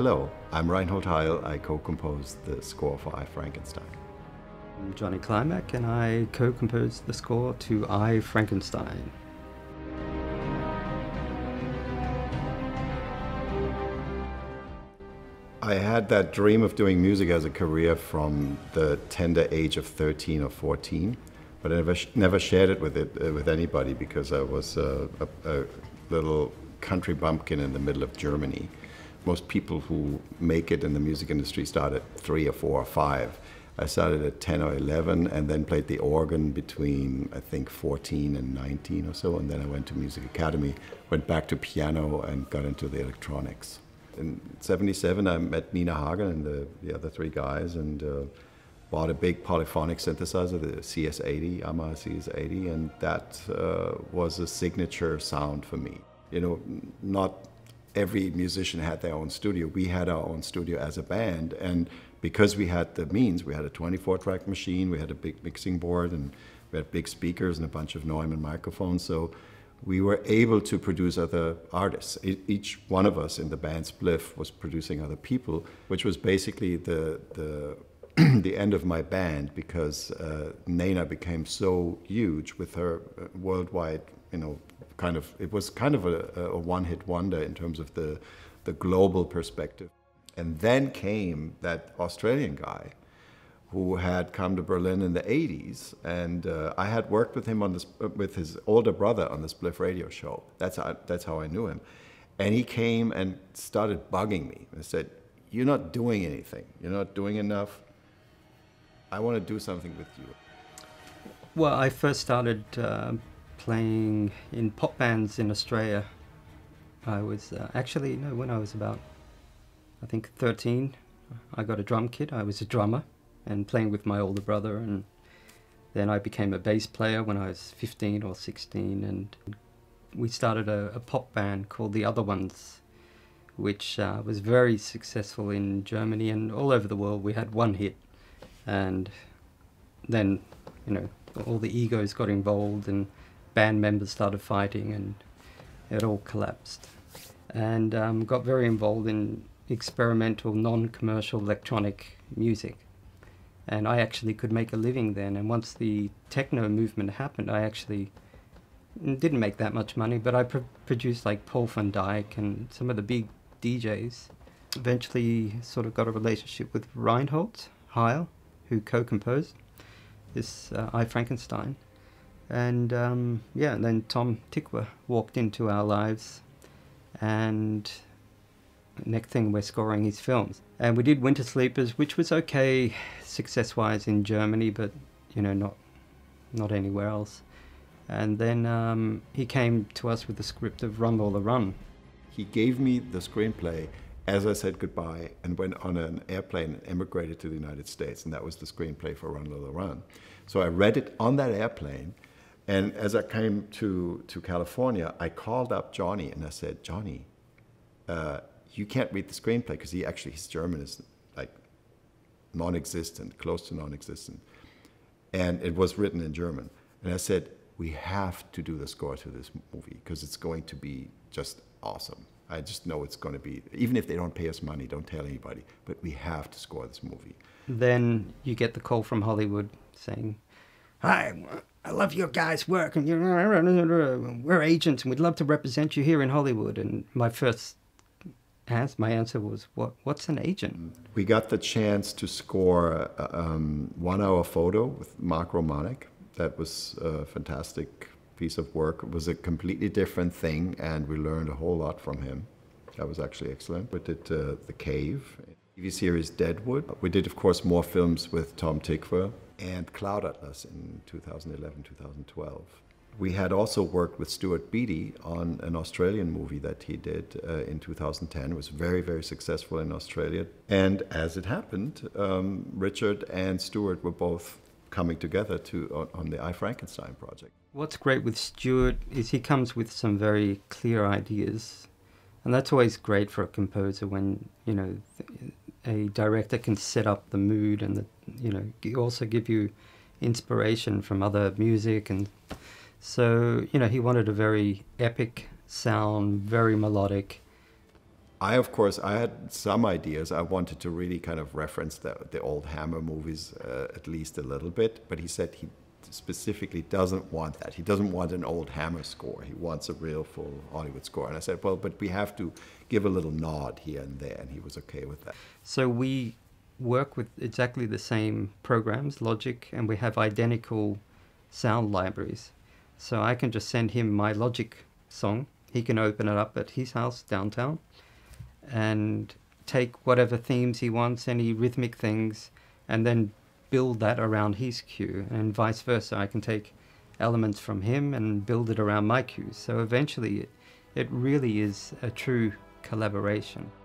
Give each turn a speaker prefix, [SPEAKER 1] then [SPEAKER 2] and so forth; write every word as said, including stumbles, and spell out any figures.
[SPEAKER 1] Hello, I'm Reinhold Heil. I co-composed the score for I, Frankenstein.
[SPEAKER 2] I'm Johnny Klimek, and I co-composed the score to I, Frankenstein.
[SPEAKER 1] I had that dream of doing music as a career from the tender age of thirteen or fourteen, but I never, never shared it with, it, uh, with anybody because I was uh, a, a little country bumpkin in the middle of Germany. Most people who make it in the music industry start at three or four or five. I started at ten or eleven and then played the organ between, I think, fourteen and nineteen or so, and then I went to Music Academy, went back to piano and got into the electronics. In seventy-seven, I met Nina Hagen and the, the other three guys and uh, bought a big polyphonic synthesizer, the C S eighty, Yamaha C S eighty, and that uh, was a signature sound for me. You know, not every musician had their own studio. We had our own studio as a band, and because we had the means, we had a twenty-four track machine, we had a big mixing board, and we had big speakers and a bunch of Neumann microphones, so we were able to produce other artists. Each one of us in the band Spliff was producing other people, which was basically the, the, the end of my band, because uh, Nena became so huge with her worldwide, you know, kind of, it was kind of a, a one-hit wonder in terms of the, the global perspective. And then came that Australian guy who had come to Berlin in the eighties, and uh, I had worked with him on this, with his older brother on the Spliff radio show. That's how, that's how I knew him. And he came and started bugging me and said, "You're not doing anything. You're not doing enough. I want to do something with you."
[SPEAKER 2] Well, I first started uh, playing in pop bands in Australia. I was uh, actually, no, when I was about, I think, thirteen, I got a drum kit. I was a drummer and playing with my older brother, and then I became a bass player when I was fifteen or sixteen, and we started a, a pop band called The Other Ones, which uh, was very successful in Germany and all over the world. We had one hit, and then, you know, all the egos got involved and band members started fighting, and it all collapsed. And um, got very involved in experimental, non-commercial electronic music. And I actually could make a living then. And once the techno movement happened, I actually didn't make that much money, but I pr produced like Paul van Dyk and some of the big D Js. Eventually sort of got a relationship with Reinhold Heil, who co-composed this uh, I, Frankenstein. And um, yeah, and then Tom Tykwer walked into our lives, and next thing we're scoring his films. And we did Winter Sleepers, which was okay success-wise in Germany, but you know, not not anywhere else. And then um, he came to us with the script of Run Lola Run.
[SPEAKER 1] He gave me the screenplay as I said goodbye and went on an airplane and emigrated to the United States, and that was the screenplay for Run Lola Run. So I read it on that airplane, and as I came to, to California, I called up Johnny and I said, "Johnny, uh, you can't read the screenplay," because he actually, his German is like non-existent, close to non-existent. And it was written in German. And I said, "We have to do the score to this movie because it's going to be just awesome. I just know it's going to be, even if they don't pay us money, don't tell anybody, but we have to score this movie."
[SPEAKER 2] Then you get the call from Hollywood saying, "Hi, I love your guys' work, and you're, we're agents, and we'd love to represent you here in Hollywood." And my first answer, my answer was, "What? What's an agent?"
[SPEAKER 1] We got the chance to score a um, one-hour photo with Mark Romanek. That was a fantastic piece of work. It was a completely different thing, and we learned a whole lot from him. That was actually excellent. We did uh, The Cave, T V series Deadwood. We did, of course, more films with Tom Tykwer, and Cloud Atlas in two thousand eleven, two thousand twelve. We had also worked with Stuart Beattie on an Australian movie that he did uh, in two thousand ten. It was very, very successful in Australia. And as it happened, um, Richard and Stuart were both coming together to on, on the I, Frankenstein project.
[SPEAKER 2] What's great with Stuart is he comes with some very clear ideas. And that's always great for a composer when, you know, a director can set up the mood and, the, you know, also give you inspiration from other music. And so, you know, he wanted a very epic sound, very melodic.
[SPEAKER 1] I, of course, I had some ideas. I wanted to really kind of reference the, the old Hammer movies uh, at least a little bit, but he said he specifically doesn't want that. He doesn't want an old Hammer score. He wants a real full Hollywood score. And I said, well, but we have to give a little nod here and there, and he was okay with that.
[SPEAKER 2] So we work with exactly the same programs, Logic, and we have identical sound libraries. So I can just send him my Logic song. He can open it up at his house downtown and take whatever themes he wants, any rhythmic things, and then build that around his cue, and vice versa. I can take elements from him and build it around my cues. So eventually it, it really is a true collaboration.